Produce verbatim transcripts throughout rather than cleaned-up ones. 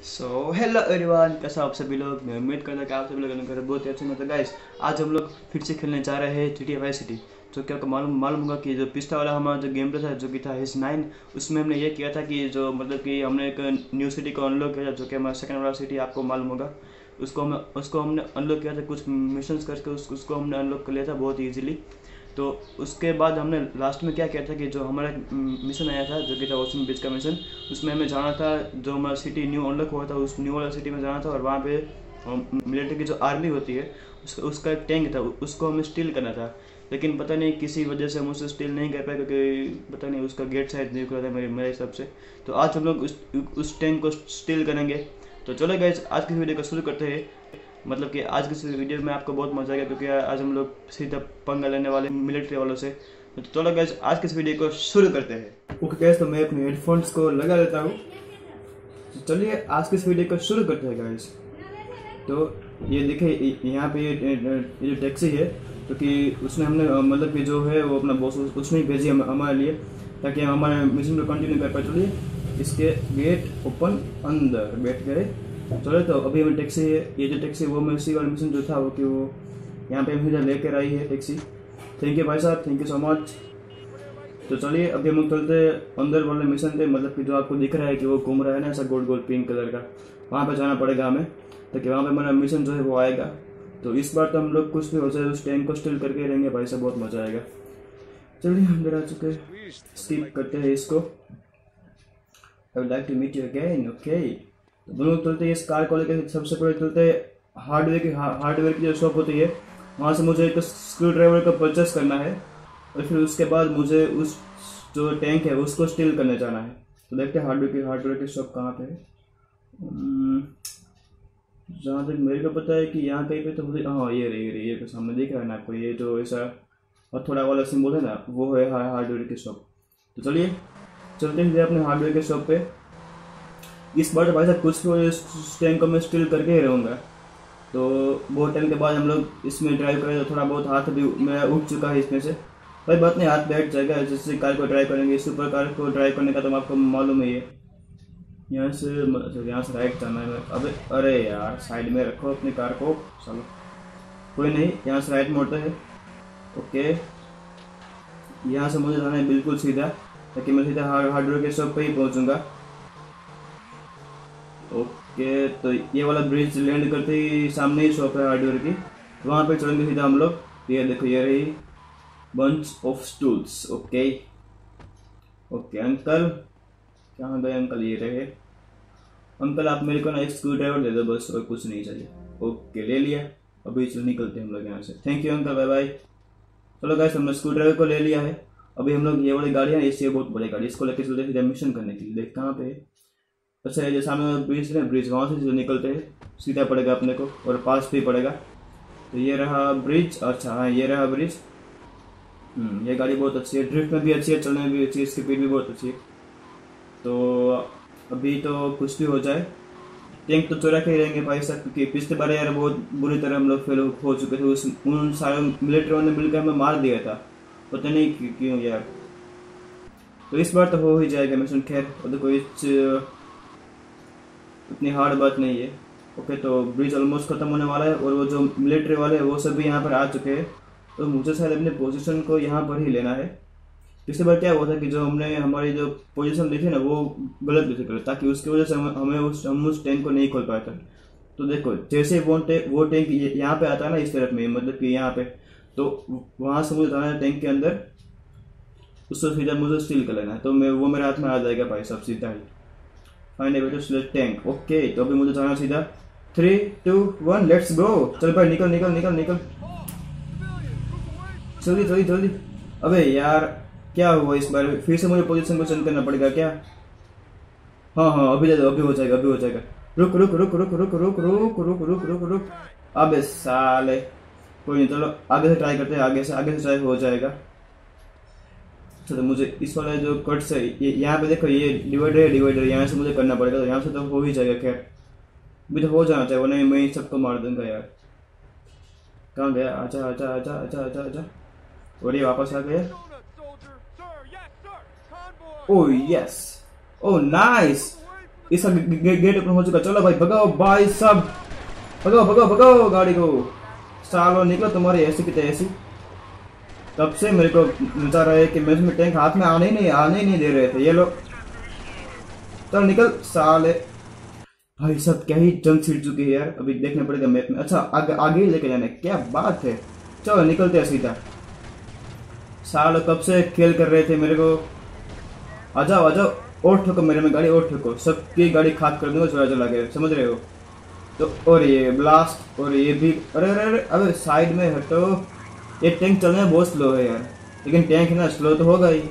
So hello everyone, कैसा आप सभी लोग। मैं उम्मीद करता कि आप सभी लोग कर बहुत ही अच्छे में। तो गाइस, आज हम लोग फिर से खेलने जा रहे हैं G T A Vice City. जो कि आपको मालूम मालूम होगा कि जो पिछला वाला हमारा जो गेम प्ले था, जो कि था एस नाइन, उसमें हमने ये किया था कि जो मतलब कि हमने एक न्यू सिटी को अनलॉक किया था, जो कि हमारा सेकंड वाला सिटी आपको मालूम होगा। उसको हम उसको हमने अनलॉक किया था, कुछ मिशंस करके उस, उसको हमने अनलॉक कर लिया था बहुत ही ईजिली। तो उसके बाद हमने लास्ट में क्या किया था कि जो हमारा मिशन आया था, जो कि था ओशन बीच का मिशन, उसमें हमें जाना था। जो हमारा सिटी न्यू अनलॉक हुआ था, उस न्यू वाला सिटी में जाना था और वहाँ पे मिलिट्री की जो आर्मी होती है, उस, उसका एक टैंक था, उसको हमें स्टील करना था। लेकिन पता नहीं किसी वजह से हम उससे स्टील नहीं कर पाए, क्योंकि पता नहीं उसका गेट शायद नहीं खुला था मेरे मेरे हिसाब से। तो आज हम लोग उस उस टैंक को स्टील करेंगे। तो चलो गाइस, आज की वीडियो को शुरू करते हैं। मतलब कि आज की वीडियो में आपको बहुत मजा आएगा, क्योंकि आज हम लोग सीधा पंगा लेने वाले मिलिट्री वालों से। तो चलो गाइस, आज की वीडियो को शुरू करते हैं। ओके गाइस, तो मैं अपने हेडफोन्स को लगा लेता हूँ। तो चलिए आज की वीडियो को शुरू करते हैं गाइस। तो ये देखिए, यहाँ पे ये जो टैक्सी है, तो कि उसने हमने मतलब कि जो है वो अपना बॉस उसने ही भेजी हम, हमारे लिए, ताकि हम हमारे मिशन को कंटिन्यू कर पाए। चलिए, इसके गेट ओपन, अंदर बैठ गए। चलो, तो अभी हमें टैक्सी है, ये जो टैक्सी वो मैं वाला मिशन जो था वो कि वो यहाँ पे मुझे लेकर आई है टैक्सी। थैंक यू भाई साहब, थैंक यू सो मच। तो चलिए, अभी हम चलते अंदर वाले मिशन पे, मतलब कि जो आपको दिख रहा है कि वो घूम रहा है ना ऐसा गोल गोल पिंक कलर का, वहाँ पे जाना पड़ेगा हमें, ताकि वहाँ पे हमारा मिशन जो है वो आएगा। तो इस बार तो हम लोग कुछ भी हो जाए उस टैंक को स्टिल करके रहेंगे भाई साहब, बहुत मजा आएगा। चलिए, अंदर आ चुके, स्किप करते हैं इसको। I would like to meet you again. Okay, दोनों चलते हैं इस कार को लेकर। सबसे पहले चलते हैं हार्डवेयर की हार्डवेयर की जो शॉप होती है, वहाँ से मुझे एक स्क्रू ड्राइवर का परचेस करना है, और फिर उसके बाद मुझे उस जो टैंक है उसको स्टील करने जाना है। तो देखते हैं हार्डवेयर की हार्डवेयर की शॉप कहाँ पे है। जहाँ तक मेरे को पता है कि यहाँ कहीं पे तो मुझे, हाँ ये रही ये रही ये सामने दिख रहा है ना आपको, ये जो ऐसा हथौड़ा वाला सिंबल है ना, वो है हार्डवेयर की शॉप। तो चलिए चलते हैं अपने हार्डवेयर के शॉप पे। इस बार तो भाई साहब कुछ भी टैंक को मैं स्टिल करके ही रहूँगा। तो बहुत टाइम के बाद हम लोग इसमें ड्राइव करें, तो थोड़ा बहुत हाथ भी मेरा उठ चुका है इसमें से। भाई बात नहीं, हाथ बैठ जाएगा। जैसे कार को ड्राइव करेंगे, सुपर कार को ड्राइव करने का तो आपको मालूम है। ये यहाँ से यहाँ से राइट जाना है। अबे अरे यार, साइड में रखो अपनी कार को। चलो कोई नहीं, यहाँ से राइट मोड़ते हैं। ओके, यहाँ से मुझे जाना है बिल्कुल सीधा, ताकि मैं सीधा हार्डवेयर के शॉप पे ही पहुँचूँगा। ओके, तो ये वाला ब्रिज लैंड करते ही सामने ही शॉप है हार्डवेयर की, वहाँ पे चलेंगे सीधा हम लोग। ये देखो, ये रही bunch of stools. Okay okay, uncle कहाँ गए अंकल? ये रहे अंकल, आप मेरे को ना एक स्क्रू ड्राइवर दे दो बस, और कुछ नहीं चाहिए। ओके, ले लिया। अभी चलो निकलते हैं हम लोग यहाँ से। Thank you uncle, bye bye. चलो गाइस, हमने स्क्रू ड्राइवर को ले लिया है। अभी हम लोग ये वाली गाड़ी है, इससे बहुत बड़ी गाड़ी, इसको लेकर चलते सीधा मिशन करने के लिए। देख कहाँ पे है? अच्छा, ये जो सामने ब्रिज है ना, ब्रिज, वहाँ से जो निकलते हैं सीधा पड़ेगा अपने को, और पास भी पड़ेगा। तो ये रहा ब्रिज। अच्छा हाँ, ये रहा ब्रिज। हम्म ये गाड़ी बहुत अच्छी है, ड्रिफ्ट में भी अच्छी है, चलने में भी अच्छी है, स्पीड भी बहुत अच्छी है। तो अभी तो कुछ भी हो जाए, टैंक तो चुरा के ही रहेंगे भाई साहब, क्योंकि पिछले बार यार बहुत बुरी तरह हम लोग फेल हो चुके थे। उस उन सारे मिलिट्री वालों ने मिलकर हमें मार दिया था, पता नहीं क्यों यार। तो इस बार तो हो ही जाएगा मिशन। खैर, तो कोई इतनी हार्ड बात नहीं है। ओके, तो ब्रिज ऑलमोस्ट खत्म होने वाला है, और वो जो मिलिट्री वाले हैं वो सभी यहाँ पर आ चुके हैं। तो मुझे शायद अपने पोजीशन को यहाँ पर ही लेना है। पिछली बार क्या हुआ था कि जो हमने हमारी जो पोजीशन ली थी ना, वो गलत ली थी, ताकि उसकी वजह से हमें उस हम उस टैंक को नहीं खोल पाया था। तो देखो, जैसे वो टैंक वो टैंक यहाँ पे आता है ना, इस तरफ में, मतलब कि यहाँ पे, तो वहां से मुझे जाना है टैंक के अंदर, उसको सीधा मुझे स्टील कर लेना है। तो मैं वो मेरे हाथ में आ जाएगा भाई साहब सीधा ही। Find a way to select tank. Okay, तो अभी मुझे जाना सीधा। Three two one, let's go. चल भाई, निकल निकल निकल निकल, जल्दी जल्दी जल्दी। अबे यार, क्या हुआ इस बार? फिर से मुझे पोजीशन को चेंज करना पड़ेगा क्या? हाँ हाँ, अभी दे दो, अभी हो जाएगा, अभी हो जाएगा। रुक रुक रुक रुक रुक रुक रुक रुक रुक रुक रुक। अबे साले, कोई नहीं, चलो आगे से ट्राई करते हैं। आगे से आगे से ट्राई हो जाएगा। चलो, मुझे इस वाला जो कट से यहाँ पे देखो, ये डिवाइडर है, डिवाइडर यहाँ से मुझे करना पड़ेगा। तो यहाँ से तो हो ही जाएगा। खैर, अभी तो हो जाना चाहिए, वरना मैं सबको मार दूंगा यार। कहाँ गया? आजा आजा आजा आजा आजा आजा। और ये वापस आ गया। Oh yes, oh nice. इसका गे, गे, गेट ओपन हो चुका। चलो भाई भगाओ भाई सब, भगाओ भगाओ भगाओ गाड़ी को। सालो निकलो तुम्हारी ऐसी की तैसी। तब से मेरे को नचा रहा है कि मैं उसमें टैंक हाथ में आने ही नहीं आने ही नहीं दे रहे थे ये लोग। चल निकल साले। भाई सब क्या ही जंग छिड़ चुकी है यार, अभी देखना पड़ेगा मैप में। अच्छा आगे आगे ही लेके जाना, क्या बात है। चलो निकलते हैं सीधा। साल कब से खेल कर रहे थे मेरे को। आ जाओ आ जाओ, और ठोको मेरे में गाड़ी, और ठोको, सबकी गाड़ी खाक कर दूंगा चला चला के, समझ रहे हो। तो और ये ब्लास्ट, और ये भी, अरे अरे अरे अबे साइड में हटो। ये टैंक चलने में बहुत स्लो है यार, लेकिन टैंक है ना स्लो तो होगा ही।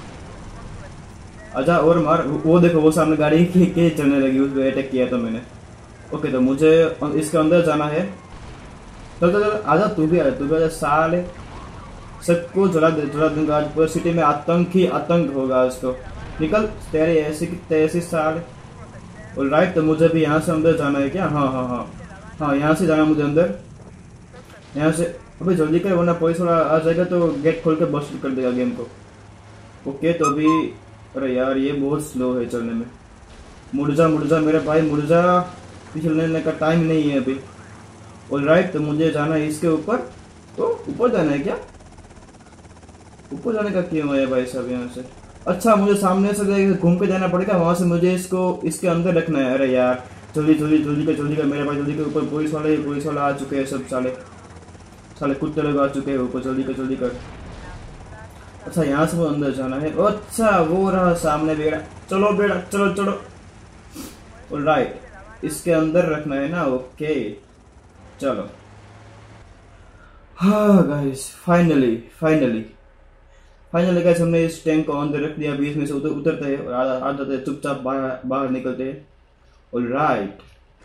अच्छा और मार, वो देखो वो सामने गाड़ी के, के चलने लगी, उस पर अटैक किया तो मैंने। ओके तो मुझे इसके अंदर जाना है। चल चल चल आजा, तू भी आजा, तू भी आजा साले। सबको जला दे जला दूंगा आज, पूरी सिटी में आतंक ही आतंक होगा आज तो। निकल तेरे ऐसी की तैसी साले। और राइट, तो मुझे भी यहाँ से अंदर जाना है क्या। हाँ हाँ हाँ हाँ यहाँ से जाना मुझे अंदर, यहाँ से। अबे जल्दी कर वरना पुलिस वाला आ जाएगा तो गेट खोल के बस्ट कर देगा गेम को। ओके तो अभी, अरे यार ये बहुत स्लो है चलने में। मुड़ जा मुड़ जा मेरे भाई मुड़ जा, पिछलने का टाइम नहीं है अभी। ऑलराइट तो मुझे जाना है इसके ऊपर। तो ऊपर जाना है क्या, ऊपर जाने का क्यों है भाई साहब यहाँ से। अच्छा मुझे सामने से घूम के जाना पड़ेगा, वहां से मुझे इसको इसके अंदर रखना है। अरे यार जल्दी जल्दी जल्दी कर जल्दी कर मेरे भाई जल्दी कर। ऊपर पुलिस वाले पुलिस वाले आ चुके हैं सब, साले साले कुत्ते लोग आ चुके हैं ऊपर, जल्दी कर जल्दी कर। अच्छा यहाँ से वो अंदर जाना है। अच्छा वो रहा सामने बेड़ा, चलो बेड़ा चलो चलो। ऑलराइट इसके अंदर रखना है ना, ओके चलो। हाँ guys finally finally finally guys हमने इस टैंक को अंदर रख दिया। बीच में से उतर उतरते हैं और आ जाते हैं चुपचाप बाहर बाहर निकलते हैं। ऑलराइट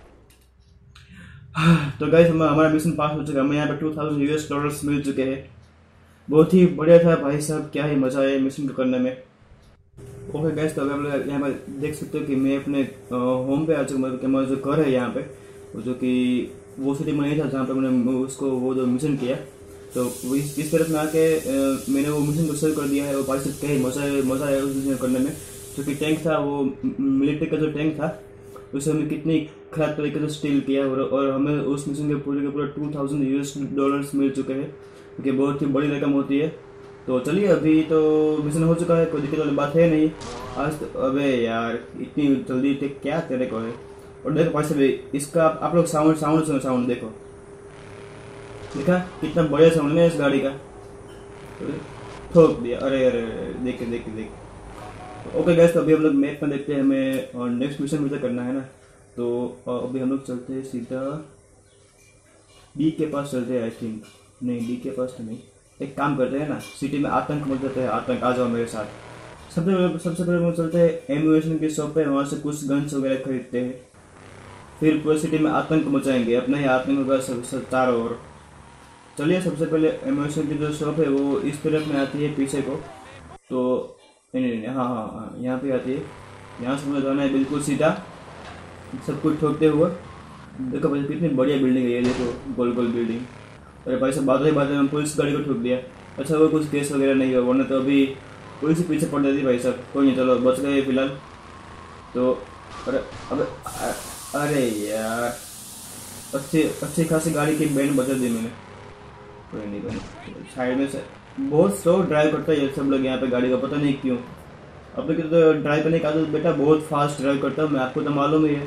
तो गाइस हम हमारा मिशन पास हो चुका है, हमें यहाँ पे टू थाउजेंड यूएस डॉलर्स मिल चुके हैं। बहुत ही बढ़िया था भाई साहब, क्या ही मजा है मिशन को करने में। ओके गाइस तो अगर हम लोग यहाँ पर देख सकते हो कि मैं अपने होम पे आ चुका, मतलब हमारा जो घर है यहाँ पे, जो कि वो सिटी में नहीं था जहाँ पे मैंने उसको वो जो मिशन किया। तो वो इस इस तरफ में आके मैंने वो मिशन को सेव कर दिया है। और भाई साहब क्या ही मजा है मजा है उस मिशन करने में। जो कि टैंक था वो मिलिट्री का जो टैंक था, उसे हमने कितनी खराब तरीके से स्टील किया और, और हमें उस मिशन के पूरे के पूरे टू थाउजेंड यूएस डॉलर्स मिल चुके हैं, क्योंकि बहुत ही बड़ी रकम होती है। तो चलिए अभी तो मिशन हो चुका है, कोई दिक्कत वाली बात है नहीं आज तो। अबे यार इतनी जल्दी थे क्या तेरे को है। और देखो भाई साहब इसका आप लोग साउंड साउंड सुनो, साउंड देखो, देखा कितना बढ़िया साउंड है इस गाड़ी का। ठोक दिया, अरे अरे देखे देखे देखे। ओके गाइस तो अभी हम लोग मैप में देखते हैं हमें और नेक्स्ट मिशन मुझे करना है ना। तो अभी हम लोग चलते हैं सीधा डी के पास चलते हैं। आई थिंक नहीं डी के पास तो नहीं, एक काम करते हैं ना, सिटी में आतंक मच जाता है, आतंक आ जाओ मेरे साथ। सबसे सबसे पहले हम चलते हैं एम्यूनेशन की शॉप पे, वहाँ से कुछ गन्स वगैरह खरीदते हैं, फिर पूरी सिटी में आतंक मचाएंगे, अपना ही आतंक होगा सब सब चारों ओर। चलिए सबसे पहले एम्यूनेशन की जो शॉप है वो इस तरफ में आती है पीछे को। तो नहीं नहीं हाँ हाँ हाँ यहाँ पे आती है, यहाँ से मुझे जाना है बिल्कुल सीधा सब कुछ ठोकते हुए। देखो भाई कितनी बढ़िया बिल्डिंग है ये, देखो गोल गोल बिल्डिंग। अरे भाई सब बात ही बात में पुलिस गाड़ी को ठोक दिया। अच्छा वो कुछ केस वगैरह नहीं हुआ, वरना तो अभी पुलिस पीछे पड़ जाती भाई साहब। कोई नहीं चलो बच गए फिलहाल तो। अरे अबे अरे यार अच्छी अच्छी खासी गाड़ी की बैंड बचा दी मैंने। कोई नहीं कोई नहीं, साइड में से बहुत स्लो ड्राइव करता है ये सब लोग यहाँ पे गाड़ी का, पता नहीं क्यों। अब तो ड्राइव करने का आदत बेटा बहुत फास्ट ड्राइव करता हूँ मैं, आपको तो मालूम ही है।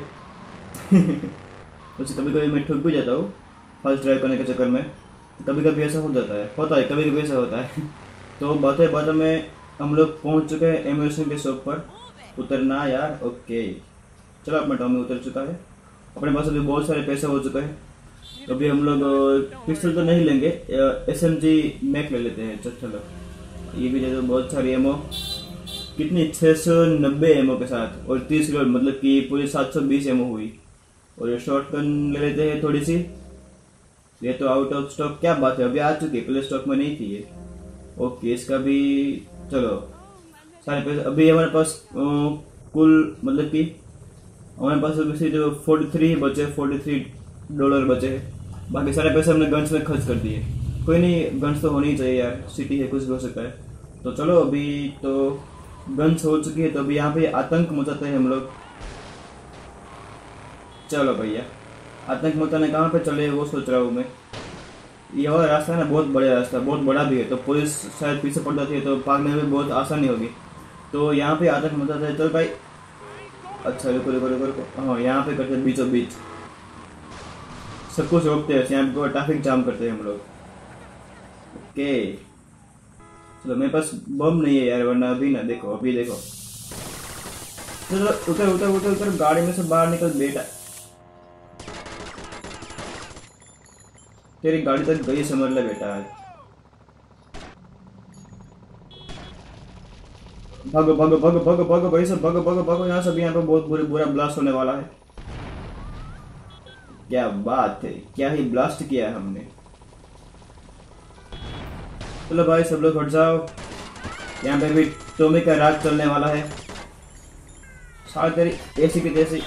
वैसे कभी कभी मैं ठुक भी जाता हूँ फास्ट ड्राइव करने के चक्कर में, कभी कभी ऐसा हो जाता है होता है कभी कभी ऐसा होता है। तो बातें बातों में हम लोग पहुँच चुके हैं एम्यूनेशन के शॉप पर। उतरना यार, ओके चलो अपना टॉमी उतर चुका है, अपने पास अभी बहुत सारे पैसे हो चुके हैं। अभी हम लोग पिस्टल तो नहीं लेंगे, एस एम जी मैक ले लेते हैं। चलो ये भी दे दो बहुत सारी एमओ, कितनी छः सौ नब्बे एमओ के साथ और तीस किलो, मतलब कि पूरी सात सौ बीस एमओ हुई। और ये शॉर्ट गन ले लेते हैं थोड़ी सी, ये तो आउट ऑफ स्टॉक, क्या बात है अभी आ चुकी है, पहले स्टॉक में नहीं थी ये। ओके इसका भी चलो सारे पैसे अभी हमारे पास आ, कुल मतलब कि हमारे पास अभी जो फोर्टी थ्री बचे फोर्टी थ्री डॉलर बचे हैं, बाकी सारे पैसे हमने गन्स में खर्च कर दिए। कोई नहीं गन्स तो होनी चाहिए यार, सिटी है कुछ भी हो सकता है। तो चलो अभी तो गन्स हो चुकी है, तो अभी यहाँ पे आतंक मचाते हैं हम लोग। चलो भैया, आतंक मोता ने कहाँ पे चले वो सोच रहा हूँ मैं। ये वाला रास्ता है ना बहुत बड़ा रास्ता, बहुत बड़ा भी है, तो पुलिस शायद पीछे पड़ जाती है तो भागने में बहुत आसानी होगी। तो यहाँ पे आतंक मोता था। चल भाई, अच्छा रुको रुको रुको रुको, हाँ यहाँ पे करते बीचों बीच सब कुछ रोकते हैं, यहाँ पे ट्रैफिक जाम करते हैं हम लोग। ओके चलो, मेरे पास बम नहीं है यार, वरना अभी ना देखो, अभी देखो। चलो उतर उतर उतर उतर, गाड़ी में से बाहर निकल बेटा। तेरी गाड़ी तक गई समझ ले बेटा आज। भागो भागो भागो भागो भागो भाई सब, भागो भागो भागो यहाँ सब। यहाँ पे बहुत बुरी बुरा ब्लास्ट होने वाला है। क्या बात है, क्या ही ब्लास्ट किया है हमने। चलो भाई सब लोग हट जाओ, यहाँ पे भी टोमी का राज चलने वाला है। साल तेरी ऐसी की तैसी।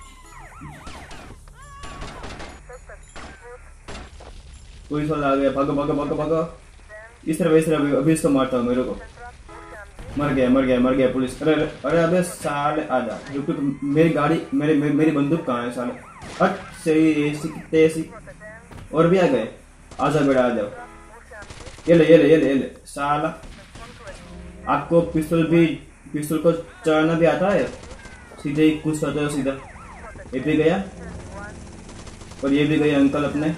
पुलिस वाला आ गया, भागो भागो भागो भागो। इस तरह इस तरह अभी इसको मारता हूँ, मेरे को। मर गया मर गया मर गया पुलिस। अरे अरे अबे साले आजा, रुक रुक, मेरी गाड़ी मेरी मेरी, मेरी बंदूक कहाँ है साले। हट सही ऐसी की तैसी। और भी आ गए, आजा बेटा आ जाओ। ये ले ये ले ये ले ये ले साला। आपको पिस्तौल भी पिस्तौल को चलाना भी आता है? सीधे ही कुछ करते हो सीधा। ये भी गया और ये भी गए अंकल अपने।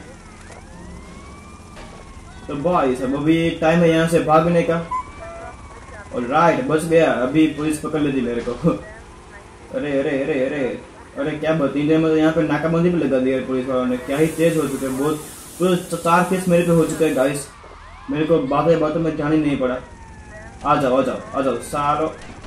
तो भाई सब अभी टाइम है यहाँ से भागने का। और राइट बच गया, अभी पुलिस पकड़ लेती मेरे को। अरे अरे अरे अरे अरे क्या बताइए, मतलब यहाँ पे नाकाबंदी भी लगा दी है पुलिस वालों ने। क्या ही तेज हो चुके हैं, बहुत पूरे चार केस मेरे पे हो चुके हैं गाइस। मेरे को बातें बातों में ध्यान ही नहीं पड़ा। आ जाओ आ जाओ आ जाओ सालो।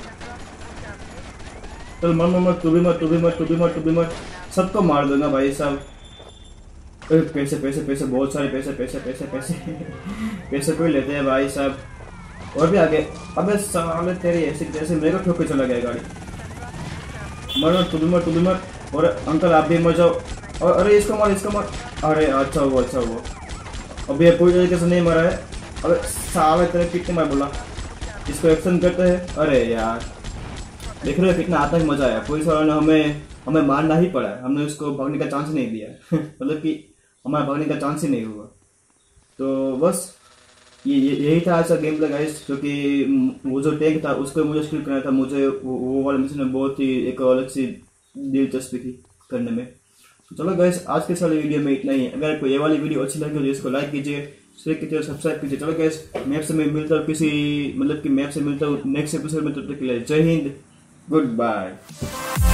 चल मर मर मर, तू भी मर तू भी मर तू भी मर तू भी मर, सबको मार दूंगा भाई साहब। पैसे पैसे पैसे बहुत सारे पैसे पैसे पैसे पैसे पैसे कोई लेते हैं भाई साहब। और भी आगे। अबे साले तेरी ऐसी जैसे मेरे को ठोक के चला गया गाड़ी। मर मर तू भी मर तू भी मर। और अंकल आप भी मर जाओ। और अरे इसको मार इसको मार। अरे अच्छा हुआ अच्छा हुआ, अभी ये पूरी तरीके से नहीं मरा है। अबे साले तेरे कितने मैं बोला, इसको एक्शन करते हैं। अरे यार देख रहे हो कितना आतंक मजा आया। पुलिस वालों ने हमें हमें मारना ही पड़ा, हमने उसको भागने का चांस नहीं दिया। मतलब कि हमारा भागने का चांस ही नहीं हुआ। तो बस ये यही था आज का गेम प्ले गाइस। जो कि वो जो टैंक था उसको मुझे स्किल करना था। मुझे वो, वो वाला मिशन में बहुत ही एक अलग सी दिलचस्पी थी करने में। तो चलो गाइस आज के सारे वीडियो में इतना ही। अगर कोई ये वाली वीडियो अच्छी लगी तो इसको लाइक कीजिए, शेयर कीजिए, सब्सक्राइब कीजिए। चलो गाइस मैप से मैं मिलता हूँ किसी मतलब कि मैप से मिलता हूँ नेक्स्ट एपिसोड में। तब तक के लिए जय हिंद, गुड बाय।